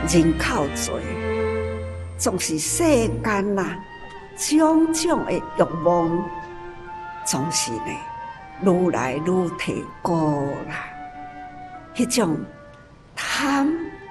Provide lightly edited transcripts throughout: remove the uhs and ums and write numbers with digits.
人口多，总是世间啦，种种的欲望，总是呢愈来愈提高啦。迄种贪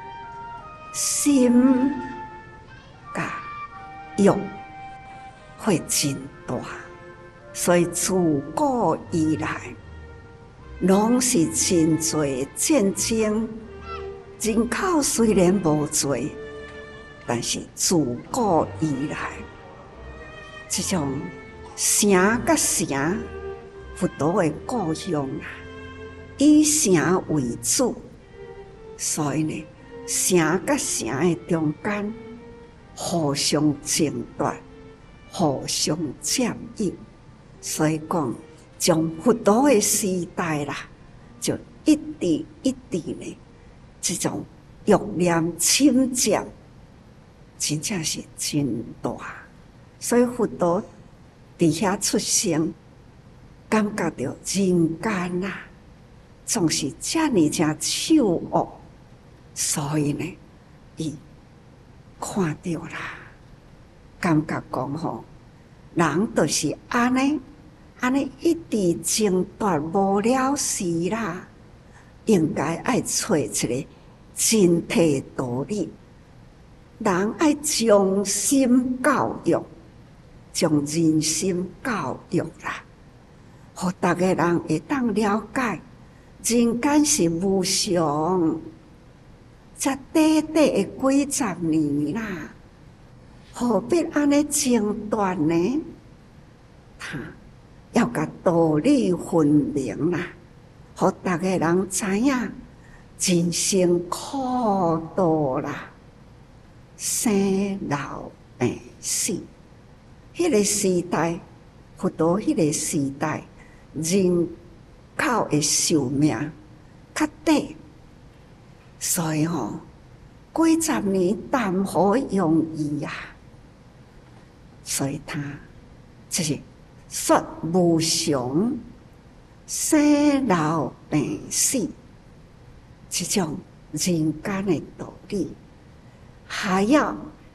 心甲欲会真大，所以自古以来，拢是真多战争。人口虽然无多，但是自古以来，这种城甲城，佛陀的故乡啊，以城为主，所以呢，城甲城的中间互相争夺，互相占有，所以讲，从佛陀的时代啦，就一直呢。这种欲念侵占，真正是真大，所以佛陀伫遐出生，感觉到人间啊，总是这么正丑恶，所以呢，伊看到啦，感觉讲吼，人就是安尼一直争夺无了时啦。应该爱找一个真谛道理，人爱将心教育，将人心教育啦，互大家人会当了解，人间是无常，才短短的几十年啦，何必安尼争夺呢？他要甲道理分明啦。互大家人知影，人生苦多啦，生老病死。迄个时代，佛陀迄个时代，人口的寿命较短，所以几十年谈何容易啊！所以他就是说无常。生老病死，这种人间的道理，还要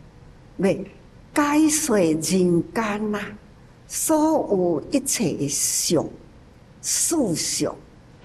解说人间呐，所有一切的相、事相，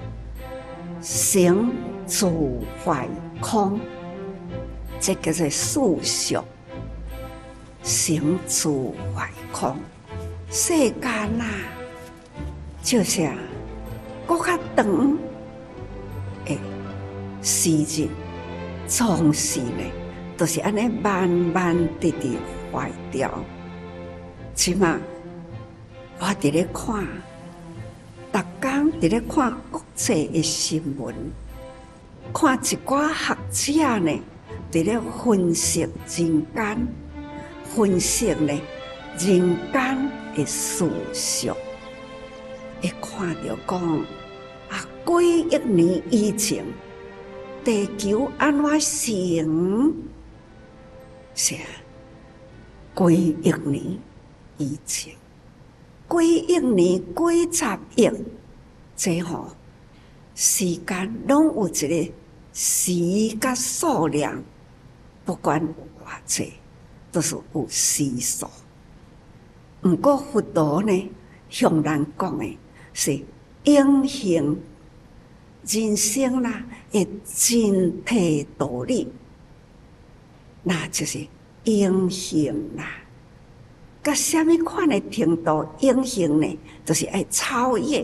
成住坏空，这叫做事相，成住坏空，世间呐，就是搁较长诶，时日总是呢，都是安尼慢慢直直坏掉。即嘛，我伫咧看，逐工伫咧看国际的新闻，看一寡学者呢，伫咧分析人间，分析呢人间的事相，会看到讲。几亿年以前，地球安怎成？是几亿年以前，几亿年、几十亿，这时间拢有一个时甲数量，不管有偌济，都是有时数。不过佛陀呢，向咱讲的是永恒。人生啦，的真谛道理，那就是永恒啦。甲什么款的程度永恒呢？就是爱超越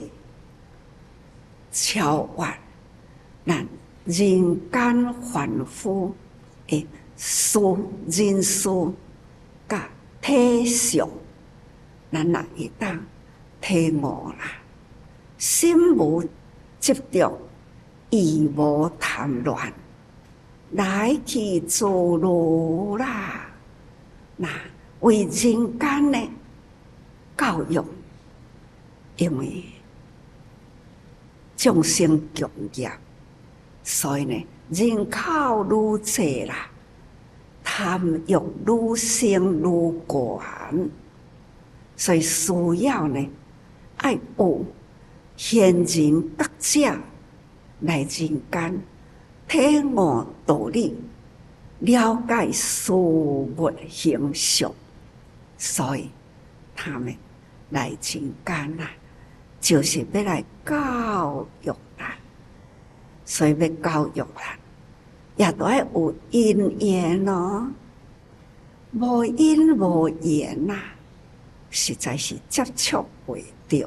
咱人间凡夫的人事甲体相，咱也会当体悟啦。心无执着。意无贪恋，来去自如啦。那为人间呢教育，因为众生共业，所以呢人口愈济啦，贪欲愈生愈悬，所以需要呢爱有贤人觉者。来人间体悟道理， 了解事物形象，所以他们来人间啊，就是要来教育咱。所以要教育咱，也都要有因缘咯。无因无缘啊，实在是接触不到。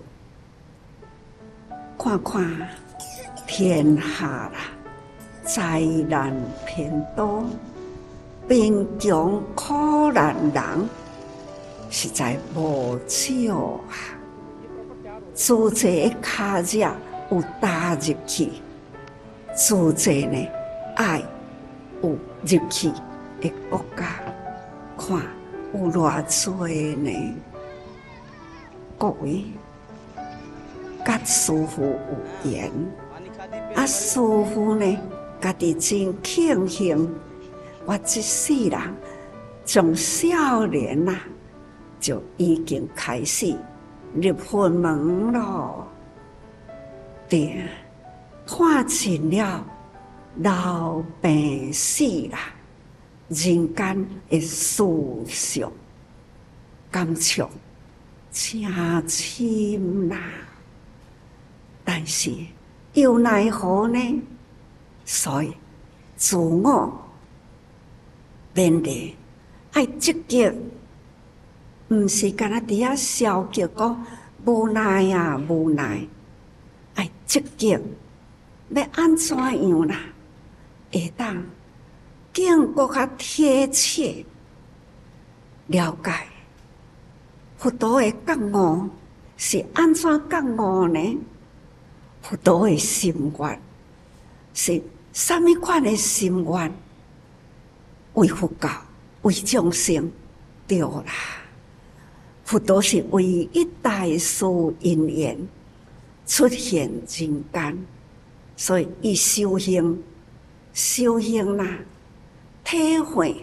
看看天下啦，灾难偏多，贫穷苦难人实在无少啊。自济的脚趾有踏入去，自济呢爱有入去的国家，看有偌多呢？各位，甲师父有缘，啊，师父呢，家己真庆幸，我这世人从少年啊就已经开始入佛门咯，对，看尽了老病死啦，人间的事相，感触真深啦。但是又奈何呢？所以自我面对爱积极，毋是干那伫遐消极讲无奈啊无奈，爱积极，要安怎样啦？会当更搁较贴切了解佛陀的觉悟是安怎觉悟呢？佛陀的心愿是什么款的心愿？为佛教，为众生，对啦。佛陀是唯一大师因缘出现人间，所以伊修行啦，体会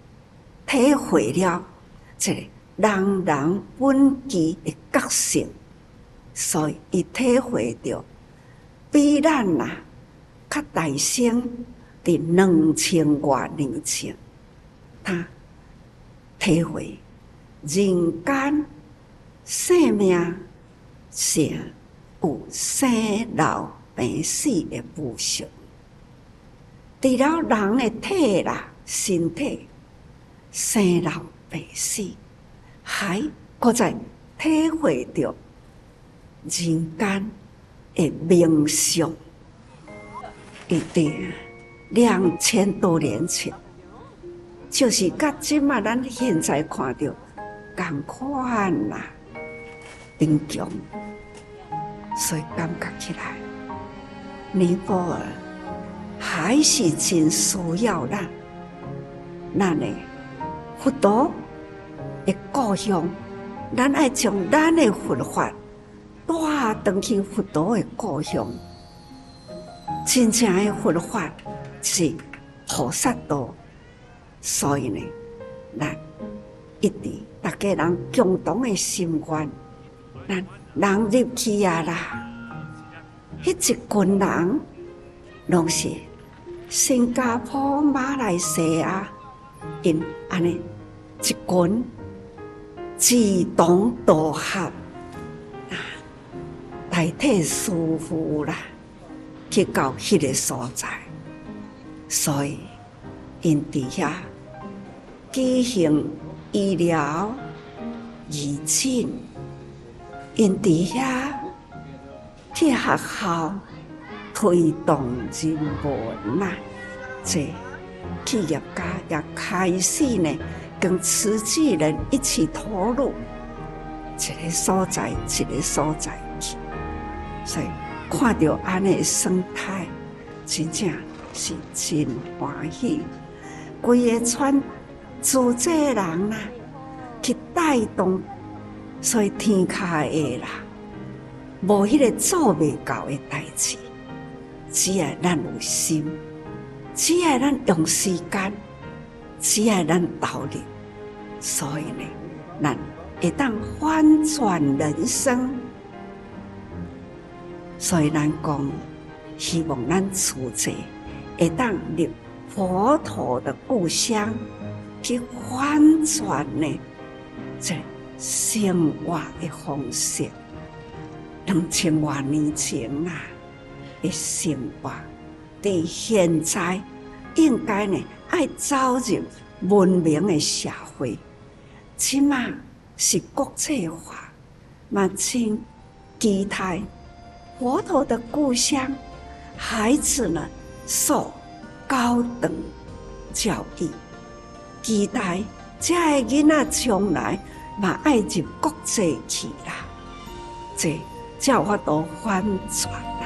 了这个人人本具的觉性，所以伊体会到比咱啊较大声伫2000多年前，他体会人间生命是有生老病死的无常，除了人的体啦、身体生老病死，还搁在体会到人间的命相。一定2000多年前，就是甲即嘛咱现在看到同款啦，贫穷，所以感觉起来，尼泊尔还是真需要咱的佛陀的故乡，咱爱将咱的佛法带回去佛陀的故乡。真正的佛法是菩萨道，所以呢，咱一直大家人共同的心愿，咱人入去啊啦，迄一群人拢是新加坡、马来西亚，因安尼一群志同道合，代替师父啦。去到迄个所在，所以因伫遐举行医疗义诊，因伫遐去学校推动人文啦，这企业家也开始呢，跟慈济人一起投入一个所在一个所在去，所以。看到安尼生态，真正是真欢喜。规个村自济人啊，去带动，所以天下的啦，无迄个做袂到的代志，只要咱有心，只要咱用时间，只要咱投入，所以呢，咱会当翻转人生。所以咱讲，希望咱自济会当入佛陀的故乡去反转呢这生活的方式。2000多年前啊的生活，在现在应该呢要走入文明的社会，起码是国际化，嘛真期待佛陀的故乡孩子呢受高等教育，期待这个囡仔将来嘛爱入国际去啦，这才有法度反转。